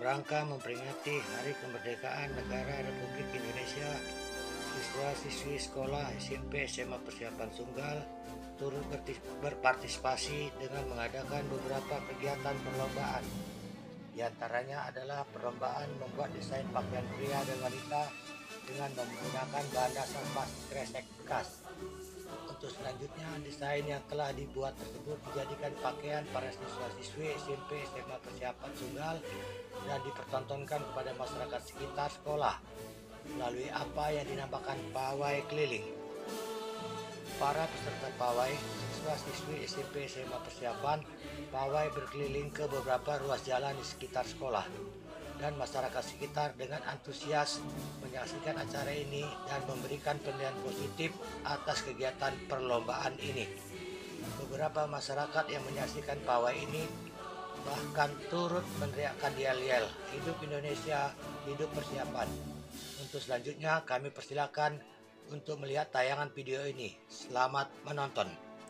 rangka memperingati Hari Kemerdekaan Negara Republik Indonesia, siswa-siswi sekolah SMP SMA Persiapan Sunggal turut berpartisipasi dengan mengadakan beberapa kegiatan perlombaan. Di antaranya adalah perlombaan membuat desain pakaian pria dan wanita dengan menggunakan bahan dasar plastik kresek bekas. Untuk selanjutnya, desain yang telah dibuat tersebut dijadikan pakaian para siswa-siswi SMP SMA Persiapan Sunggal dan dipertontonkan kepada masyarakat sekitar sekolah melalui apa yang dinamakan pawai keliling. Para peserta pawai, siswa-siswi SMP SMA Persiapan pawai berkeliling ke beberapa ruas jalan di sekitar sekolah, dan masyarakat sekitar dengan antusias menyaksikan acara ini dan memberikan penilaian positif atas kegiatan perlombaan ini. Beberapa masyarakat yang menyaksikan pawai ini bahkan turut meneriakkan yel-yel, "Hidup Indonesia, hidup Persiapan." Untuk selanjutnya kami persilakan untuk melihat tayangan video ini. Selamat menonton.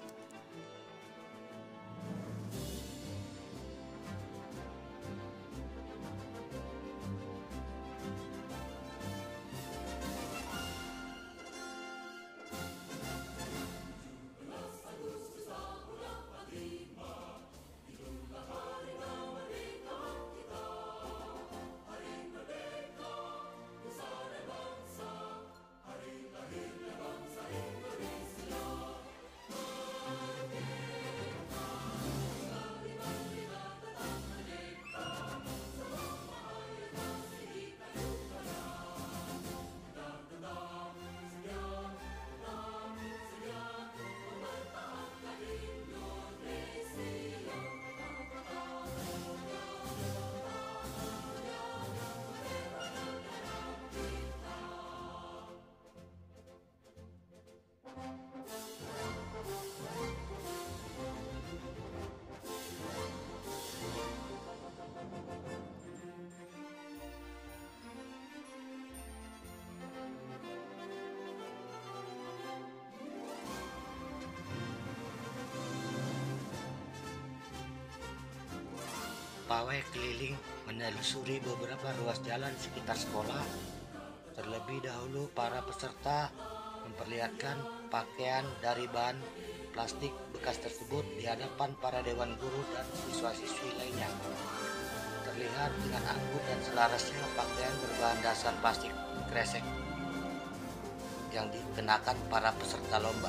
Pawai keliling menelusuri beberapa ruas jalan sekitar sekolah. Terlebih dahulu para peserta memperlihatkan pakaian dari bahan plastik bekas tersebut di hadapan para dewan guru dan siswa-siswi lainnya. Terlihat dengan anggun dan selarasnya pakaian berbahan dasar plastik kresek yang dikenakan para peserta lomba.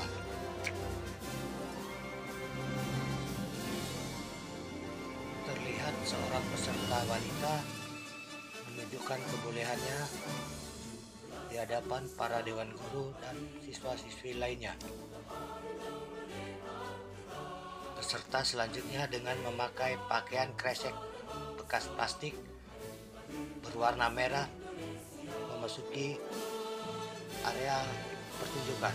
Terlihat seorang peserta wanita menunjukkan kebolehannya di hadapan para dewan guru dan siswa-siswi lainnya. Peserta selanjutnya dengan memakai pakaian kresek bekas plastik berwarna merah memasuki area pertunjukan.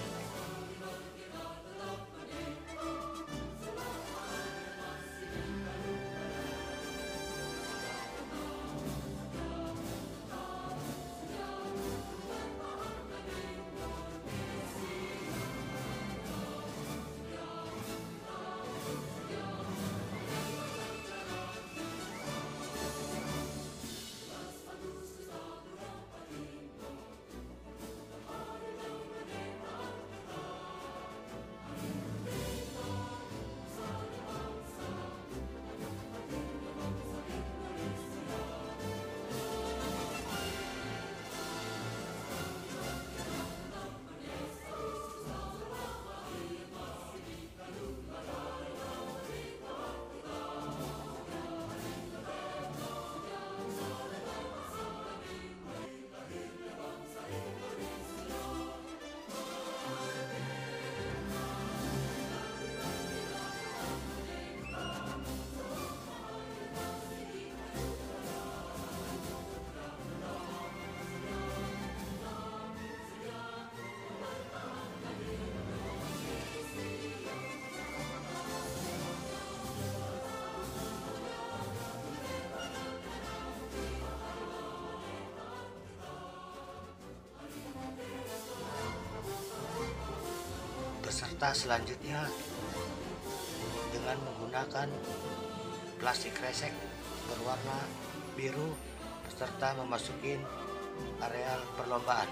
Peserta selanjutnya dengan menggunakan plastik kresek berwarna biru serta memasuki areal perlombaan.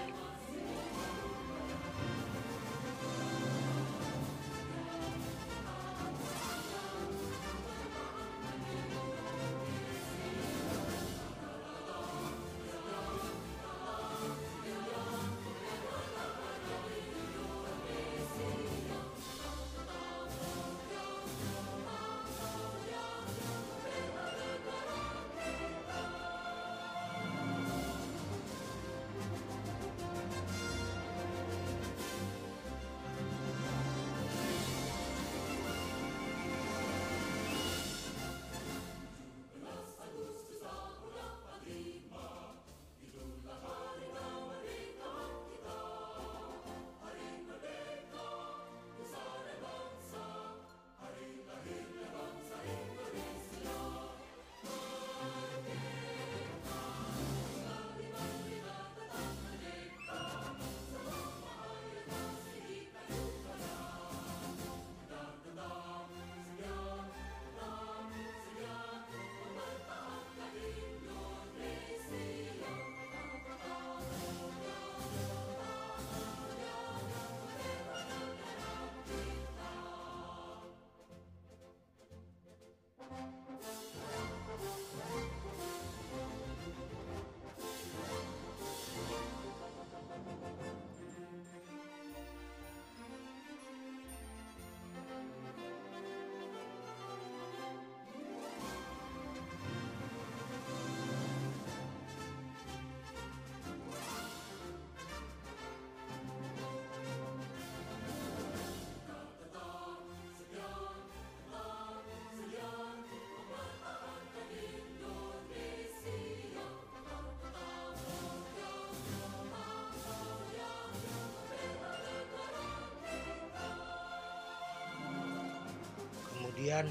Kemudian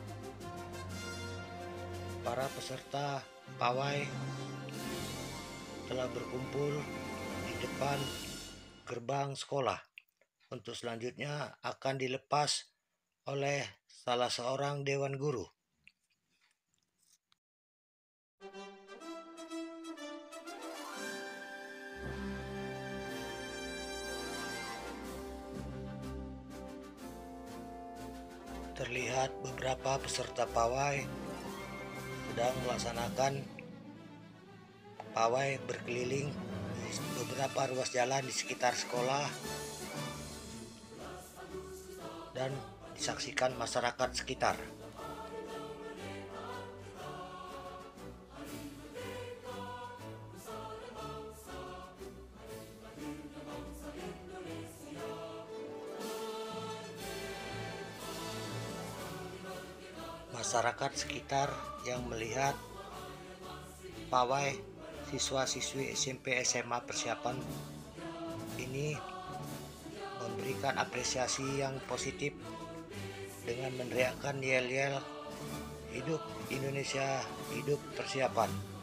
para peserta pawai telah berkumpul di depan gerbang sekolah untuk selanjutnya akan dilepas oleh salah seorang dewan guru. Terlihat beberapa peserta pawai sedang melaksanakan pawai berkeliling di beberapa ruas jalan di sekitar sekolah dan disaksikan masyarakat sekitar. Masyarakat sekitar yang melihat pawai siswa-siswi SMP SMA persiapan ini memberikan apresiasi yang positif dengan meneriakkan yel-yel "Hidup Indonesia, hidup persiapan".